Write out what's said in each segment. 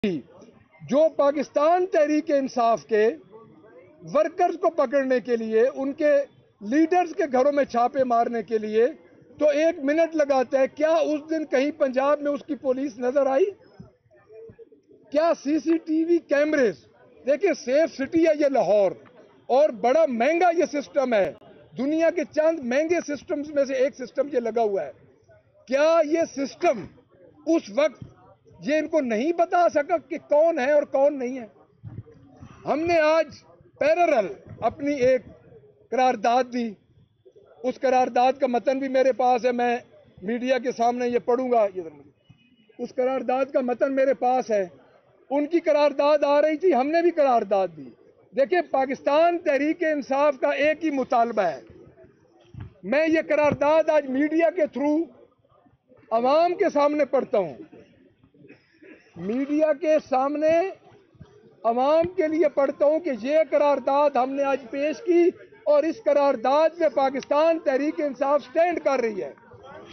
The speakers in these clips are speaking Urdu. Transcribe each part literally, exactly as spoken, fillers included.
جو پاکستان تحریک انصاف کے ورکرز کو پکڑنے کے لیے، ان کے لیڈرز کے گھروں میں چھاپے مارنے کے لیے تو ایک منٹ لگاتا ہے، کیا اس دن کہیں پنجاب میں اس کی پولیس نظر آئی؟ کیا C C T V cameras? دیکھیں، سیف سٹی ہے یہ لاہور، اور بڑا مہنگا یہ سسٹم ہے، دنیا کے چند مہنگے سسٹمز میں سے ایک سسٹم یہ لگا ہوا ہے۔ کیا یہ سسٹم اس وقت یہ ان کو نہیں بتا سکا کہ کون ہے اور کون نہیں ہے؟ ہم نے آج پیرالل اپنی ایک قرارداد دی، اس قرارداد کا متن بھی میرے پاس ہے، میں میڈیا کے سامنے یہ پڑھوں گا۔ اس قرارداد کا متن میرے پاس ہے، ان کی قرارداد آ رہی تھی، ہم نے بھی قرارداد دی۔ دیکھیں، پاکستان تحریک انصاف کا ایک ہی مطالبہ ہے، میں یہ قرارداد آج میڈیا کے تھرو عوام کے سامنے پڑھتا ہوں، میڈیا کے سامنے عوام کے لیے پڑھتا ہوں کہ یہ قرارداد ہم نے آج پیش کی، اور اس قرارداد میں پاکستان تحریک انصاف سٹینڈ کر رہی ہے۔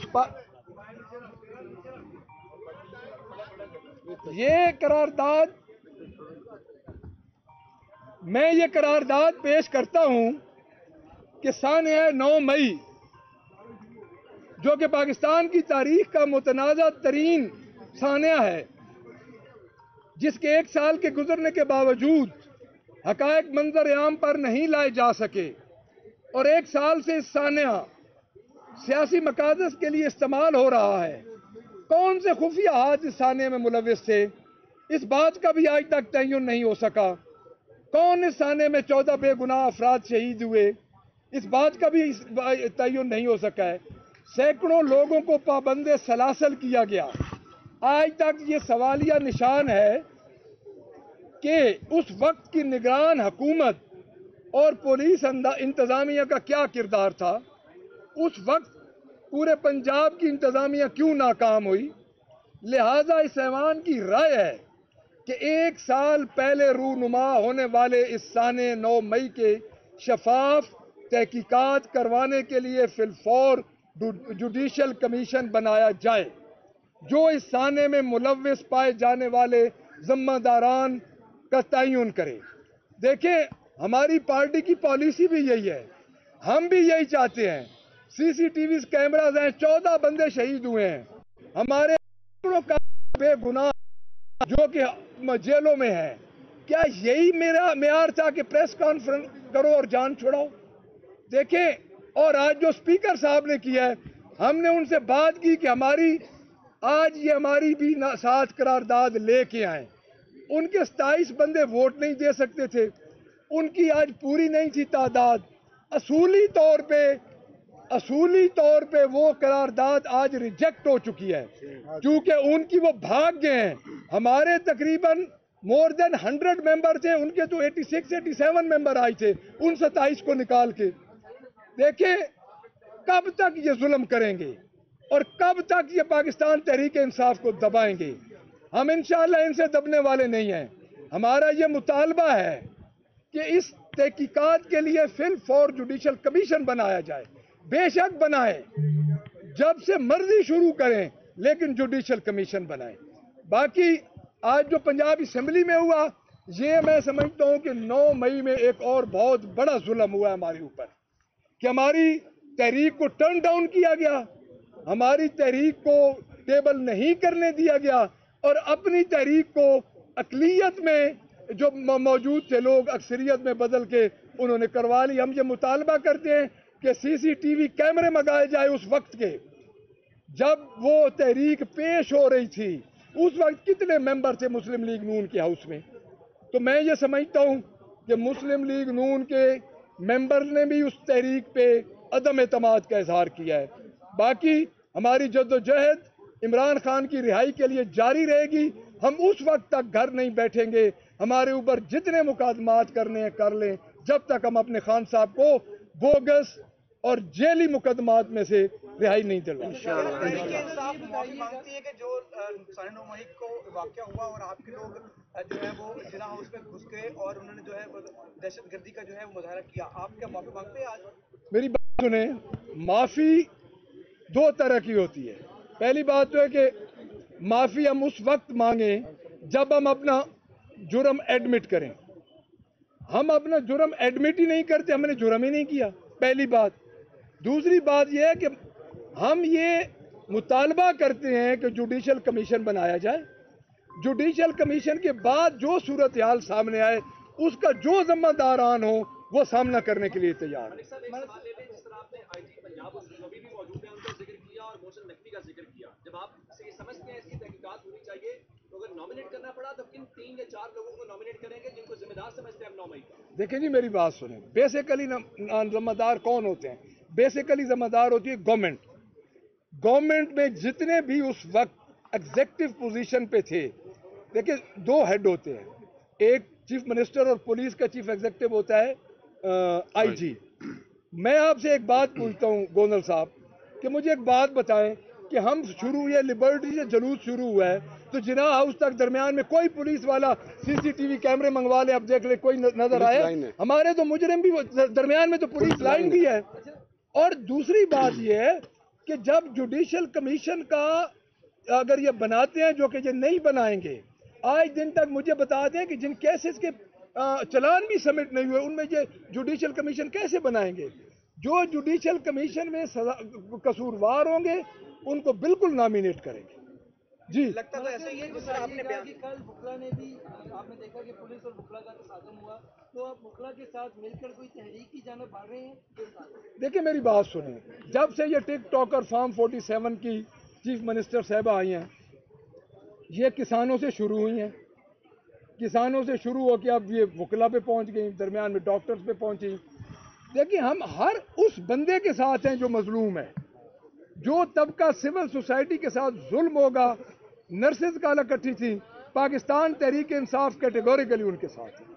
یہ قرارداد میں یہ قرارداد پیش کرتا ہوں کہ سانحہ نو مئی، جو کہ پاکستان کی تاریخ کا متنازع ترین سانحہ ہے، جس کے ایک سال کے گزرنے کے باوجود حقائق منظر عام پر نہیں لائے جا سکے، اور ایک سال سے اس سانحہ سیاسی مقاصد کے لیے استعمال ہو رہا ہے۔ کون سے خفیہ ہاتھ اس سانحے میں ملوث تھے، اس بات کا بھی آج تک تعین نہیں ہو سکا۔ کون اس سانحے میں چودہ بے گناہ افراد شہید ہوئے، اس بات کا بھی تعین نہیں ہو سکا ہے۔ سینکڑوں لوگوں کو پابند سلاسل کیا گیا۔ آج تک یہ سوالیہ نشان ہے کہ اس وقت کی نگران حکومت اور پولیس انتظامیہ کا کیا کردار تھا، اس وقت پورے پنجاب کی انتظامیہ کیوں ناکام ہوئی۔ لہذا اس ایوان کی رائے ہے کہ ایک سال پہلے رونما ہونے والے اس سانحہ نو مئی کے شفاف تحقیقات کروانے کے لیے فی الفور جوڈیشل کمیشن بنایا جائے، جو اس سانحے میں ملوث پائے جانے والے ذمہ داران کا تعین کرے۔ دیکھیں، ہماری پارٹی کی پالیسی بھی یہی ہے، ہم بھی یہی چاہتے ہیں۔ سی سی ٹی وی کیمراز ہیں، چودہ بندے شہید ہوئے ہیں، ہمارے بے گناہ جو کہ جیلوں میں ہیں۔ کیا یہی میرا معیار تھا کہ پریس کانفرنس کرو اور جان چھڑاؤ؟ دیکھیں، اور آج جو اسپیکر صاحب نے کیا ہے، ہم نے ان سے بات کی کہ ہماری آج یہ ہماری بھی ساتھ قرارداد لے کے آئیں۔ ان کے ستائیس بندے ووٹ نہیں دے سکتے تھے، ان کی آج پوری نہیں تھی تعداد۔ اصولی طور پہ اصولی طور پہ وہ قرارداد آج ریجیکٹ ہو چکی ہے، کیونکہ ان کی وہ بھاگ گئے ہیں۔ ہمارے تقریباً مور دین ہنڈریڈ ممبر تھے، ان کے تو eighty six eighty seven member آئے تھے، ان ستائیس کو نکال کے۔ دیکھیں، کب تک یہ ظلم کریں گے اور کب تک یہ پاکستان تحریک انصاف کو دبائیں گے؟ ہم انشاءاللہ ان سے دبنے والے نہیں ہیں۔ ہمارا یہ مطالبہ ہے کہ اس تحقیقات کے لیے فی الفور جوڈیشل کمیشن بنایا جائے، بے شک بنائیں، جب سے مرضی شروع کریں، لیکن جوڈیشل کمیشن بنائیں۔ باقی آج جو پنجاب اسمبلی میں ہوا، یہ میں سمجھتا ہوں کہ نو مئی میں ایک اور بہت بڑا ظلم ہوا ہے ہمارے اوپر، کہ ہماری تحریک کو ٹرن ڈاؤن کیا گیا، ہماری تحریک کو ٹیبل نہیں کرنے دیا گیا، اور اپنی تحریک کو اقلیت میں جو موجود تھے لوگ اکثریت میں بدل کے انہوں نے کروا لی۔ ہم یہ مطالبہ کرتے ہیں کہ سی سی ٹی وی کیمرے منگائے جائے اس وقت کے، جب وہ تحریک پیش ہو رہی تھی۔ اس وقت کتنے ممبر تھے مسلم لیگ نون کے ہاؤس میں؟ تو میں یہ سمجھتا ہوں کہ مسلم لیگ نون کے ممبر نے بھی اس تحریک پہ عدم اعتماد کا اظہار کیا ہے۔ باقی ہماری جدوجہد عمران خان کی رہائی کے لیے جاری رہے گی۔ ہم اس وقت تک گھر نہیں بیٹھیں گے، ہمارے اوپر جتنے مقدمات کرنے ہیں کر لیں، جب تک ہم اپنے خان صاحب کو بوگس اور جیلی مقدمات میں سے رہائی نہیں دلوائیں۔ معافی مانگتی ہے کہ جو سانحہ نو مئی کو واقعہ ہوا اور آپ کے لوگ جو ہے وہ ضلع ہاؤس میں گھس گئے اور انہوں نے جو ہے دہشت گردی کا جو ہے مظاہرہ کیا، آپ کیا معافی مانگتے ہیں آج؟ میری بات سنیں، معافی دو طرح کی ہوتی ہے۔ پہلی بات تو ہے کہ معافی ہم اس وقت مانگیں जब हम अपना जुर्म एडमिट करें। हम अपना जुर्म एडमिट ही नहीं करते, हमने जुर्म ही नहीं किया, पहली बात। दूसरी बात यह है कि हम ये मुतालबा करते हैं कि जुडिशल कमीशन बनाया जाए। जुडिशल कमीशन के बाद जो सूरत हाल सामने आए उसका जो जिम्मेदारान हो वो सामना करने के लिए तैयार है। जब आप ये समझते हैं इसकी तहकीकात होनी चाहिए, तो अगर नॉमिनेट करना पड़ा तो किन तीन या चार लोगों को नॉमिनेट करेंगे जिनको जिम्मेदार समझते हैं हम नौ मई का? देखिए जी, मेरी बात सुने। बेसिकली जिम्मेदार कौन होते हैं? बेसिकली जिम्मेदार होती है गवर्नमेंट। गवर्नमेंट में जितने भी उस वक्त एग्जेक्टिव पोजीशन पे थे, देखिए दो हेड होते हैं, एक चीफ मिनिस्टर और पुलिस का चीफ एग्जेक्टिव होता है आईजी। मैं आपसे एक बात पूछता हूं गोंदल साहब कि मुझे एक बात बताएं कि हम शुरू ये लिबर्टी से जुलूस शुरू हुआ है तो जिना हाउस तक दरमियान में कोई पुलिस वाला सीसीटीवी कैमरे मंगवा ले, अब देख ले कोई नजर आए? हमारे तो मुजरिम भी दरमियान में तो पुलिस लाइन भी है। और दूसरी बात यह है कि जब जुडिशल कमीशन का अगर ये बनाते हैं, जो कि ये नहीं बनाएंगे, आज दिन तक मुझे बता दें कि जिन केसेस के चलान भी सबमिट नहीं हुए उनमें ये जुडिशल कमीशन कैसे बनाएंगे? जो जुडिशल कमीशन में कसूरवार होंगे उनको बिल्कुल नॉमिनेट करेंगे। जी, लगता तो ऐसे ही है जिस आपने बयान कि कल बुखला ने भी, आपने देखा कि पुलिस और बुखला का तसादम हुआ, तो आप बुखला के साथ मिलकर कोई तहरीक की जानिब बढ़ रहे हैं? देखिए मेरी बात सुने, जब से ये टिकटॉक और फार्म फोर्टी सेवन की चीफ मिनिस्टर साहबा आई हैं, ये किसानों से शुरू हुई हैं, किसानों से शुरू होकर अब ये वकला पे पहुंच गई, दरमियान में डॉक्टर्स पे पहुंची। देखिए हम हर उस बंदे के साथ हैं जो मजलूम है। जो तबका सिविल सोसाइटी के साथ जुल्म होगा, नर्सेज का इकट्ठी थी, पाकिस्तान तहरीक इंसाफ कैटेगोरिकली उनके साथ है।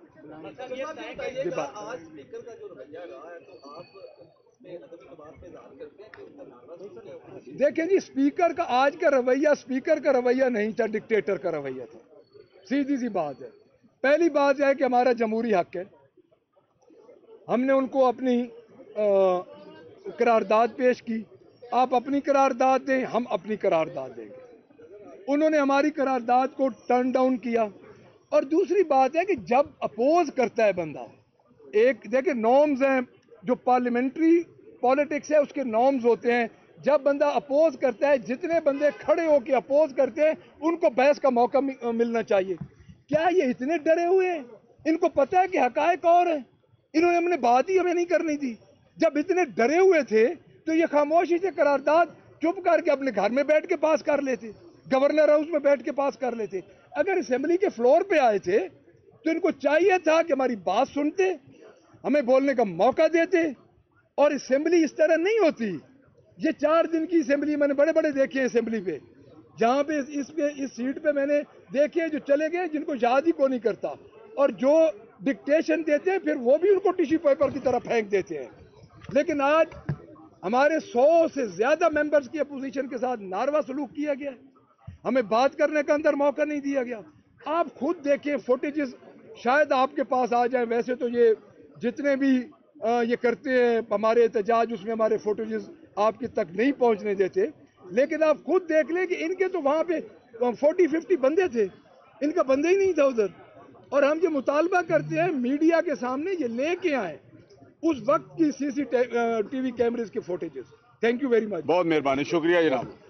देखें जी, स्पीकर का आज का रवैया स्पीकर का रवैया नहीं था, डिक्टेटर का रवैया था। सीधी सी बात है। पहली बात यह है कि हमारा जमहूरी हक है, हमने उनको अपनी करारदाद पेश की। आप अपनी करारदाद दें, हम अपनी करारदाद देंगे। उन्होंने हमारी करारदाद को टर्न डाउन किया। और दूसरी बात है कि जब अपोज करता है बंदा, एक देखिए नॉर्म्स हैं, जो पार्लियामेंट्री पॉलिटिक्स है उसके नॉर्म्स होते हैं। जब बंदा अपोज करता है, जितने बंदे खड़े होकर अपोज करते हैं उनको बहस का मौका मिलना चाहिए। क्या ये इतने डरे हुए हैं? इनको पता है कि हकायक और है, इन्होंने हमने बात ही हमें नहीं करनी थी। जब इतने डरे हुए थे तो ये खामोशी से करारदाद चुप करके अपने घर में बैठ के पास कर लेते, गवर्नर हाउस में बैठ के पास कर लेते। अगर असेंबली के फ्लोर पे आए थे तो इनको चाहिए था कि हमारी बात सुनते, हमें बोलने का मौका देते। और असेंबली इस तरह नहीं होती। ये चार दिन की असेंबली मैंने बड़े बड़े देखे हैं असेंबली पे, जहाँ पे इस पे इस सीट पे मैंने देखे जो चले गए जिनको याद ही को नहीं करता, और जो डिक्टेशन देते हैं फिर वो भी उनको टिश्यू पेपर की तरह फेंक देते हैं। लेकिन आज हमारे सौ से ज्यादा मेंबर्स की अपोजिशन के साथ नारवा सलूक किया गया, हमें बात करने का अंदर मौका नहीं दिया गया। आप खुद देखें फुटेजेस, शायद आपके पास आ जाए। वैसे तो ये जितने भी आ, ये करते हैं हमारे एहतजाज, उसमें हमारे फुटेजेस आपके तक नहीं पहुंचने देते। लेकिन आप खुद देख लें कि इनके तो वहाँ पे फोर्टी फिफ्टी बंदे थे, इनका बंदे ही नहीं था उधर। और हम ये मुतालबा करते हैं मीडिया के सामने ये लेके आए उस वक्त की सीसीटीवी कैमरेज के footages. Thank you very much. बहुत मेहरबानी, शुक्रिया जनाब।